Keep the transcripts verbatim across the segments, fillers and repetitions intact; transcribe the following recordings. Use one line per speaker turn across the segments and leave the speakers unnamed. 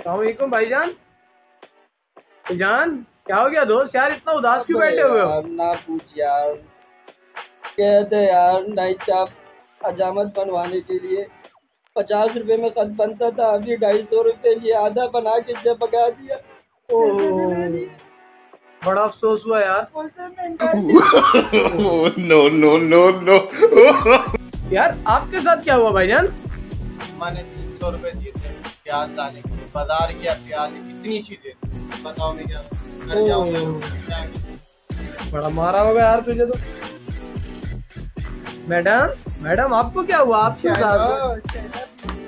अस्सलामुअलैकुम भाईजान। भाईजान क्या हो गया दोस्त यार, इतना उदास क्यों बैठे हुए हो?
ना पूछ यार, कहते यार नाइट शॉप हजामत बनवाने के लिए पचास रुपए में खत बनता था, अभी ढाई सौ रुपए लिए आधा बना के जब पका दिया।
ओह, बड़ा अफसोस हुआ यार।
No no no no.
यार आपके साथ क्या हुआ भाईजान?
मैंने तीन सौ रुपए दिए थे प्याज लाने के लिए, बाजार गया, प्याज कितनी चीजें बताओ, मैं क्या घर जाऊंगा?
बड़ा मारा होगा यार तुझे तो। मैडम मैडम आपको क्या हुआ? आपके साथ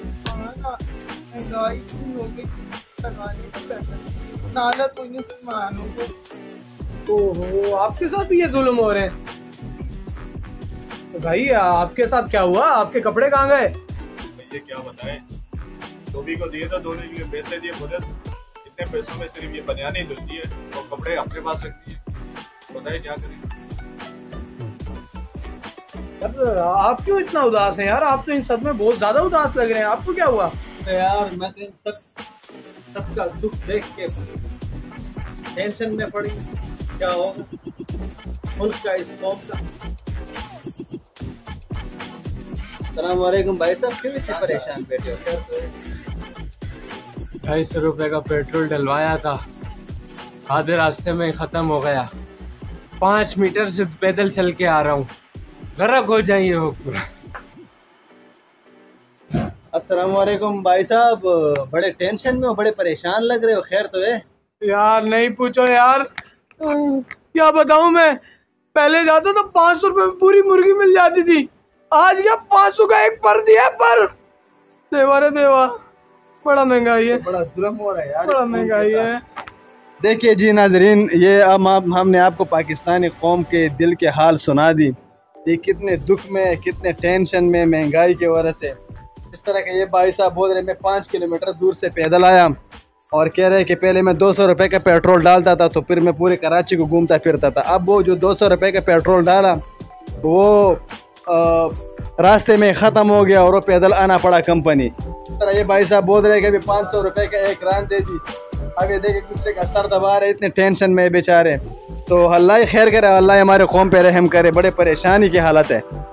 ओहो, आपके साथ भी ये जुल्म हो रहे हैं? तो भाई आपके साथ क्या हुआ? आपके कपड़े कहाँ गए?
ये क्या बताएं, धोबी को दिए तो धोने के लिए पैसे दिए, बोले इतने पैसों में सिर्फ ये बनियानी धुलती है और कपड़े अपने पास रखती है, बताइए क्या करें।
यार आप क्यों इतना उदास हैं यार? आप तो इन सब में बहुत ज्यादा उदास लग रहे हैं। आपको क्या हुआ?
तो यार मैं तो इन सब सबका दुख देख के टेंशन में पड़ी, क्या होगा मुल्क का, इस कौम का। अस्सलाम वालेकुम भाई साहब, क्यों इतने परेशान बैठे हो?
ढाई सौ रुपए का पेट्रोल डलवाया था, आधे रास्ते में खत्म हो गया। पाँच मीटर से पैदल चल के आ रहा हूँ, गर्क हो जाइए हो पूरा।
अस्सलाम वालेकुम भाई साहब, बड़े टेंशन में हो, बड़े परेशान लग रहे हो, खैर तो है?
यार नहीं पूछो यार, क्या बताऊं मैं। पहले जाता तो पाँच सौ रुपए में पूरी मुर्गी मिल जाती थी, आज क्या पाँच सौ का एक पर दिया पर। देवा रे देवा, बड़ा महंगाई है,
बड़ा जुल्म हो रहा है यार,
बड़ा महंगाई है।
देखिए जी नाजरीन, ये अब हम हमने आपको पाकिस्तानी कौम के दिल के हाल सुना दी। ये कितने दुख में, कितने टेंशन में, महंगाई की वजह से। इस तरह के ये भाई साहब बोल रहे मैं पाँच किलोमीटर दूर से पैदल आया और कह रहे कि पहले मैं दो सौ रुपये का पेट्रोल डालता था तो फिर मैं पूरे कराची को घूमता फिरता था। अब वो जो दो सौ रुपये का पेट्रोल डाला वो आ, रास्ते में ख़त्म हो गया और वो पैदल आना पड़ा कंपनी। इस तरह ये भाई साहब बोल रहे कि अभी पाँच सौ रुपये का एक रान दे दी। आगे देखे दूसरे का सर दबा रहे, इतने टेंशन में बेचारे। तो अल्लाह खैर करे, अल्लाह हमारे कौम पे रहम करे, बड़े परेशानी की हालत है।